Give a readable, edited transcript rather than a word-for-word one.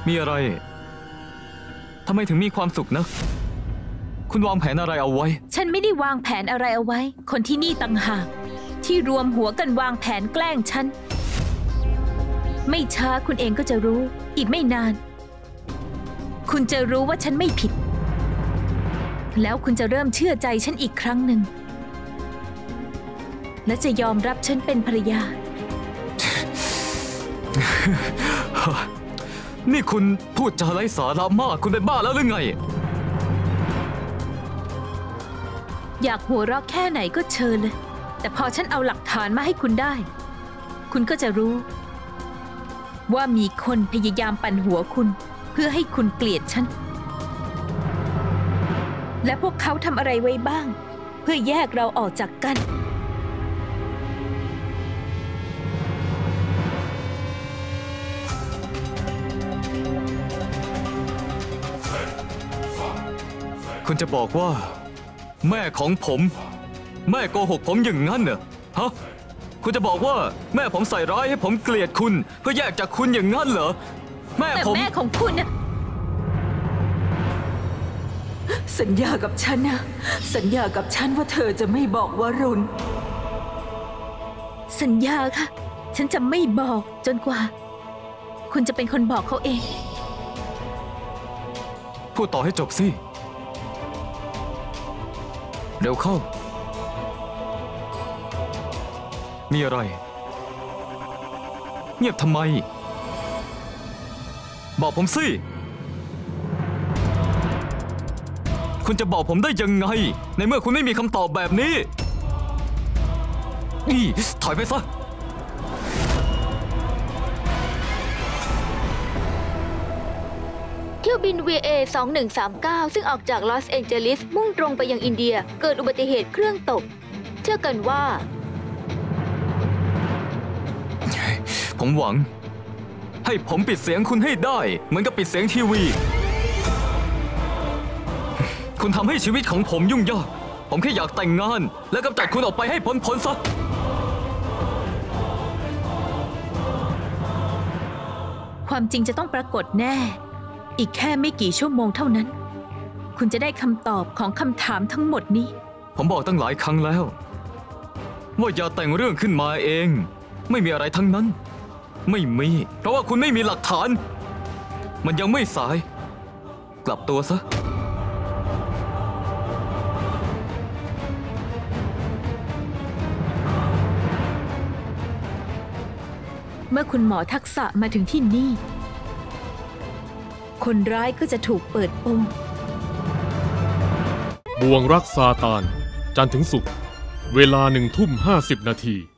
มีอะไรทำไมถึงมีความสุขนะคุณวางแผนอะไรเอาไว้ฉันไม่ได้วางแผนอะไรเอาไว้คนที่นี่ต่างหากที่รวมหัวกันวางแผนแกล้งฉันไม่ช้าคุณเองก็จะรู้อีกไม่นานคุณจะรู้ว่าฉันไม่ผิดแล้วคุณจะเริ่มเชื่อใจฉันอีกครั้งหนึ่งและจะยอมรับฉันเป็นภรรยานี่คุณพูดจาไร้สาระมากคุณเป็นบ้าแล้วหรือไงอยากหัวเราะแค่ไหนก็เชิญเลยแต่พอฉันเอาหลักฐานมาให้คุณได้คุณก็จะรู้ว่ามีคนพยายามปั่นหัวคุณเพื่อให้คุณเกลียดฉันและพวกเขาทำอะไรไว้บ้างเพื่อแยกเราออกจากกันคุณจะบอกว่าแม่ของผมแม่โกหกผมอย่างนั้นเหรอฮะคุณจะบอกว่าแม่ผมใส่ร้ายให้ผมเกลียดคุณเพื่อแยกจากคุณอย่างนั้นเหรอแม่ผมแต่แม่ของคุณน่ะสัญญากับฉันนะสัญญากับฉันว่าเธอจะไม่บอกวรุณสัญญาค่ะฉันจะไม่บอกจนกว่าคุณจะเป็นคนบอกเขาเองพูดต่อให้จบสิเร็วเข้ามีอะไรเงียบทำไมบอกผมสิคุณจะบอกผมได้ยังไงในเมื่อคุณไม่มีคำตอบแบบนี้นี่ถอยไปซะเที่ยวบิน VA 2139ซึ่งออกจากลอสแองเจลิสมุ่งตรงไปยังอินเดียเกิดอุบัติเหตุเครื่องตกเชื่อกันว่าผมหวังให้ผมปิดเสียงคุณให้ได้เหมือนกับปิดเสียงทีวีคุณทำให้ชีวิตของผมยุ่งยากผมแค่อยากแต่งงานและกำจัดคุณออกไปให้พ้นซะความจริงจะต้องปรากฏแน่อีกแค่ไม่กี่ชั่วโมงเท่านั้นคุณจะได้คำตอบของคำถามทั้งหมดนี้ผมบอกตั้งหลายครั้งแล้วว่าอย่าแต่งเรื่องขึ้นมาเองไม่มีอะไรทั้งนั้นไม่มีเพราะว่าคุณไม่มีหลักฐานมันยังไม่สายกลับตัวซะเมื่อคุณหมอทักษะมาถึงที่นี่คนร้ายก็จะถูกเปิดโปงบ่วงรักซาตานจันทร์ถึงศุกร์เวลา 19:50 น.